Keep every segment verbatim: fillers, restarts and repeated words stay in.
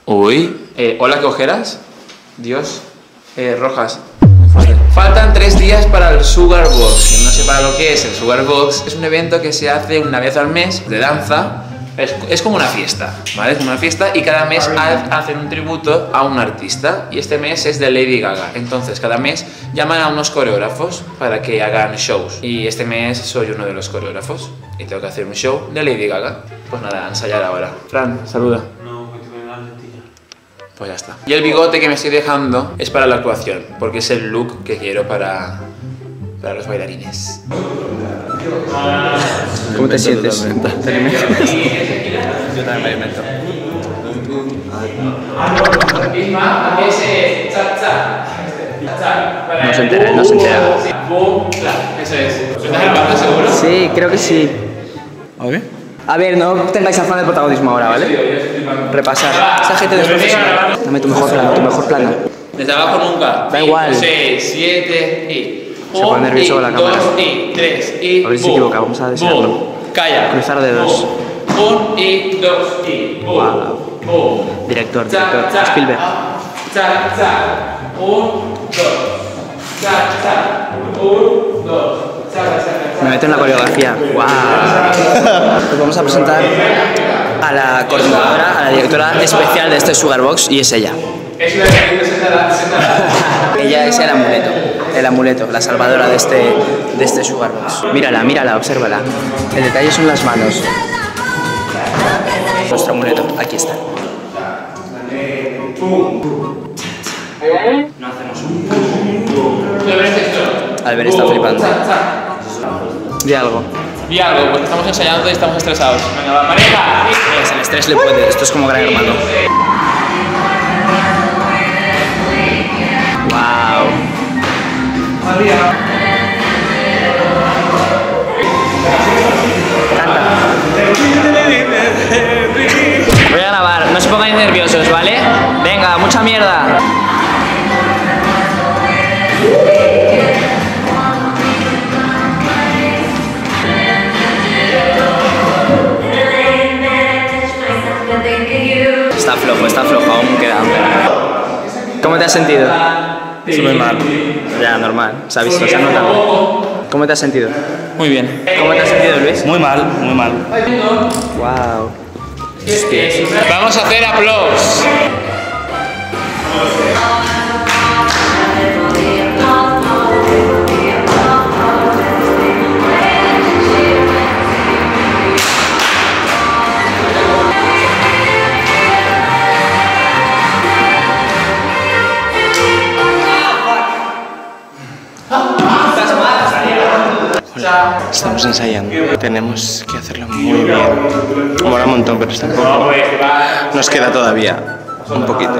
Uy, eh, hola, ¿qué ojeras? Dios, eh, rojas. Faltan tres días para el Sugar Box. Quien no sepa lo que es el Sugar Box, es un evento que se hace una vez al mes de danza. Es, es como una fiesta, ¿vale? Es como una fiesta y cada mes ha, hacen un tributo a un artista. Y este mes es de Lady Gaga. Entonces cada mes llaman a unos coreógrafos para que hagan shows. Y este mes soy uno de los coreógrafos y tengo que hacer un show de Lady Gaga. Pues nada, a ensayar ahora. Fran, saluda. Pues ya está. Y el bigote que me estoy dejando es para la actuación, porque es el look que quiero para, para los bailarines. ¿Cómo te sientes? ¿Te alimentas? Yo también me alimento. No se entera, no se entera. Eso es. ¿Estás en parte seguro? Sí, creo que sí. ¿A ver? A ver, no tengáis afán de protagonismo ahora, ¿vale? Repasar. Esa gente de profesional. Dame tu mejor plano, tu mejor plano. Desde abajo nunca. Da igual. seis, siete y... Se pone nervioso con la cámara. dos y tres y... A ver si se equivoca, vamos a desearlo. Calla. Cruzar dedos. Un y dos y... Wow. Boom. Director, director. Spielberg. Chac, chac. Un, dos. Chac, chac. Un, dos. Chac, chac. Me meto en la coreografía. Wow. Pues vamos a presentar a la coordinadora, a la directora especial de este Sugar Box, y es ella. Es una que sentada, sentada. Ella es el amuleto, el amuleto, la salvadora de este, de este Sugar Box. Mírala, mírala, obsérvala. El detalle son las manos. Nuestro amuleto, aquí está. No hacemos un... Albert está flipando. Di algo. Di algo, porque estamos ensayando y estamos estresados. Venga, va, pareja. Es, el estrés le puede, esto es como Gran Hermano. Wow. Voy a grabar, no se pongáis nerviosos, ¿vale? Venga, mucha mierda. Está flojo, está flojo, aún queda hambre. ¿Cómo te has sentido? Súper mal. Ya, normal, se ha visto, se ha notado. ¿Cómo te has sentido? Muy bien. ¿Cómo te has sentido, Luis? Muy mal, muy mal. Wow. Vamos a hacer aplausos. Estamos ensayando. Tenemos que hacerlo muy bien. Mola un montón, pero está un poco... Nos queda todavía un poquito.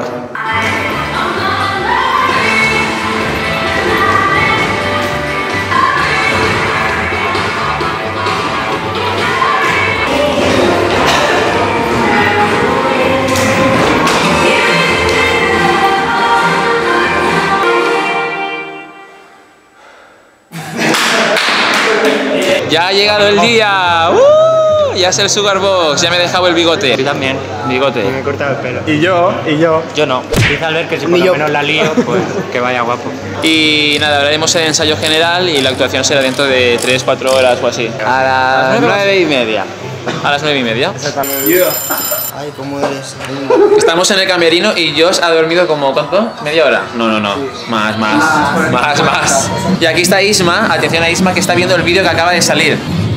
Ya ha llegado el día. ¡Uh! Ya es el Sugar Box. Ya me he dejado el bigote. Yo también. Bigote. Me he cortado el pelo. Y yo, y yo. Yo no. Dice Albert que si por lo menos la lío, pues que vaya guapo. Y nada, ahora haremos el ensayo general y la actuación será dentro de tres cuatro horas o así. A las nueve y media. A las nueve y media. Ay, ¿cómo eres? Estamos en el camerino y Josh ha dormido como, ¿cuánto? ¿Media hora? No, no, no. Más, más. Más, más. Y aquí está Isma. Atención a Isma que está viendo el vídeo que acaba de salir.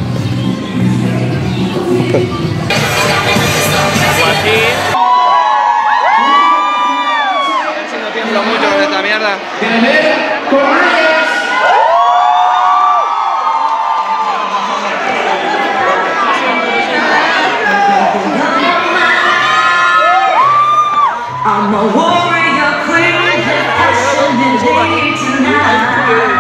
A ver si no tiemblo mucho con esta mierda. I'm a warrior queen, passion and day tonight.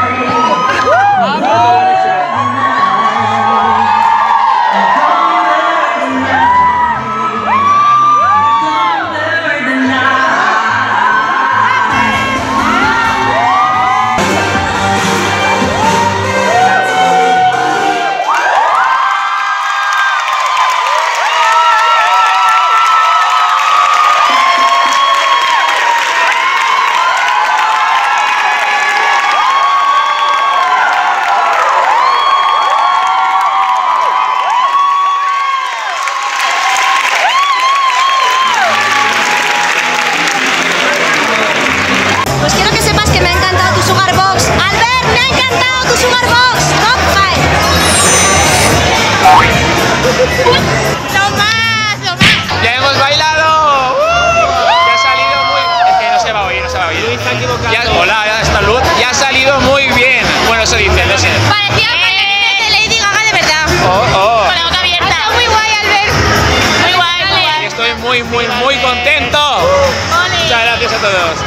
Ya, hola, ya está luz. Ya ha salido muy bien. Bueno, eso dice, no sé. Parecía que de Lady Gaga de verdad. Oh, oh. Con la boca abierta. Está muy guay, Albert. Muy guay, muy guay. Estoy muy, muy, muy contento. Muchas gracias a todos.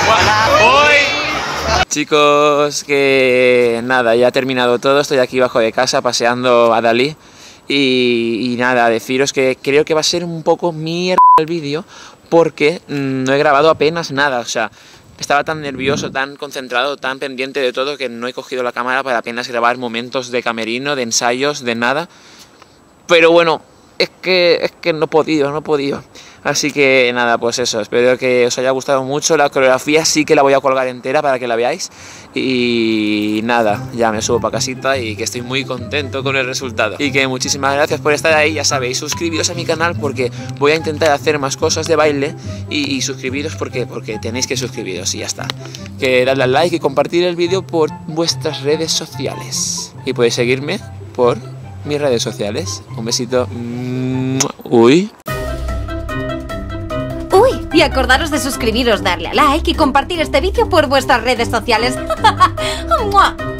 Hoy. Chicos, que nada, ya ha terminado todo. Estoy aquí bajo de casa paseando a Dalí. Y, y nada, deciros que creo que va a ser un poco mierda el vídeo porque mmm, no he grabado apenas nada, o sea, estaba tan nervioso, tan concentrado, tan pendiente de todo que no he cogido la cámara para apenas grabar momentos de camerino, de ensayos, de nada. Pero bueno, es que, es que no he podido, no he podido. Así que nada, pues eso, espero que os haya gustado mucho. La coreografía sí que la voy a colgar entera para que la veáis. Y nada, ya me subo para casita y que estoy muy contento con el resultado. Y que muchísimas gracias por estar ahí, ya sabéis, suscribiros a mi canal porque voy a intentar hacer más cosas de baile. Y, y suscribiros porque, porque tenéis que suscribiros y ya está. Que dadle al like y compartir el vídeo por vuestras redes sociales. Y podéis seguirme por mis redes sociales. Un besito. Uy. Uy, y acordaros de suscribiros, darle a like y compartir este vídeo por vuestras redes sociales. ¡Mua!